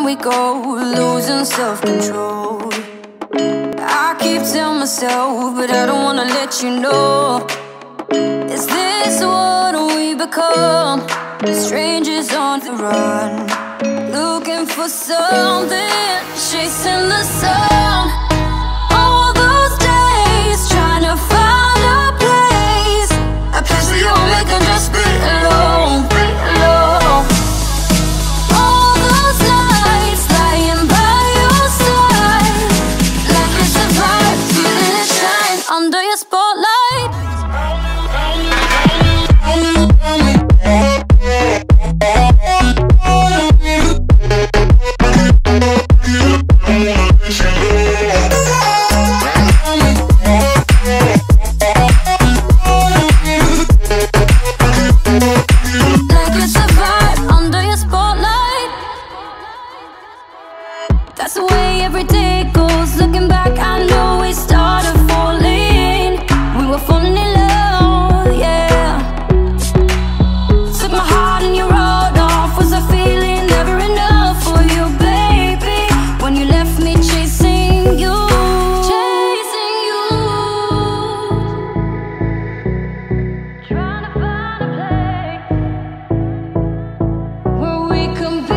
we go, losing self-control. I keep telling myself, but I don't wanna let you know. Is this what we become? Strangers on the run, looking for something, chasing the sun. All those days, trying to find a place where you only can just be alone, be alone. All those nights, lying by your side, like you survived, feeling it shine under your spotlight. That's the way every day goes. Looking back, I know we started falling. We were falling in love, yeah. Took my heart and you rolled off. Was I feeling never enough for you, baby? When you left me chasing you, chasing you. Trying to find a place where we can be.